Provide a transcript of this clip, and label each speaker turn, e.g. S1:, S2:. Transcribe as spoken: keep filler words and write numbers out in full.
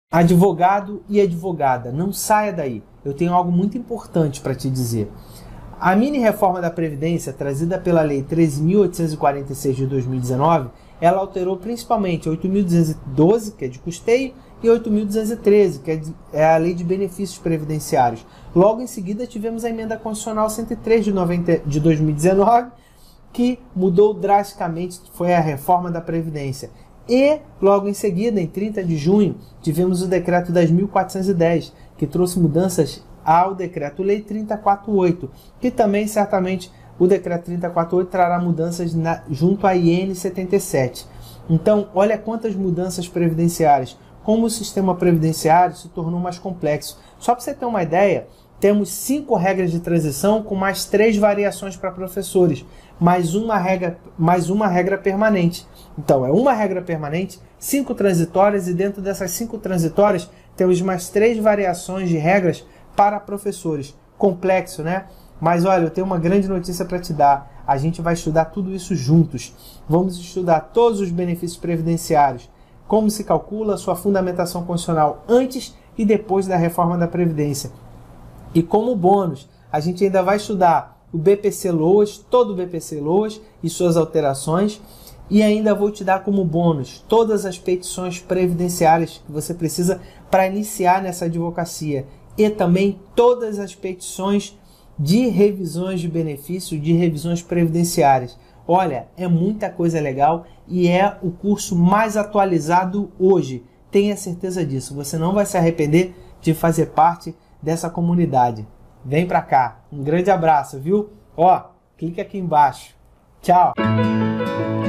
S1: Advogado e advogada, não saia daí. Eu tenho algo muito importante para te dizer. A mini reforma da Previdência, trazida pela Lei treze mil oitocentos e quarenta e seis de dois mil e dezenove, ela alterou principalmente oito mil duzentos e doze, que é de custeio, e oito mil duzentos e treze, que é, de, é a Lei de Benefícios Previdenciários. Logo em seguida tivemos a Emenda Constitucional cento e três de, noventa, de dois mil e dezenove, que mudou drasticamente, foi a reforma da Previdência. E, logo em seguida, em trinta de junho, tivemos o Decreto dez mil quatrocentos e dez, que trouxe mudanças ao Decreto-Lei trinta e quatro ponto oito, que também, certamente, o Decreto trinta e quatro ponto oito trará mudanças na, junto à I N setenta e sete. Então, olha quantas mudanças previdenciárias, como o sistema previdenciário se tornou mais complexo. Só para você ter uma ideia, temos cinco regras de transição com mais três variações para professores, mais uma regra, mais uma regra permanente. Então, é uma regra permanente, cinco transitórias, e dentro dessas cinco transitórias temos mais três variações de regras para professores. Complexo, né? Mas olha, eu tenho uma grande notícia para te dar. A gente vai estudar tudo isso juntos. Vamos estudar todos os benefícios previdenciários, como se calcula a sua fundamentação constitucional antes e depois da reforma da Previdência. E como bônus, a gente ainda vai estudar o B P C-Loas, todo o B P C-Loas e suas alterações, e ainda vou te dar como bônus todas as petições previdenciárias que você precisa para iniciar nessa advocacia, e também todas as petições de revisões de benefício, de revisões previdenciárias. Olha, é muita coisa legal e é o curso mais atualizado hoje. Tenha certeza disso, você não vai se arrepender de fazer parte dessa comunidade. Vem pra cá. Um grande abraço, viu? Ó, clica aqui embaixo. Tchau!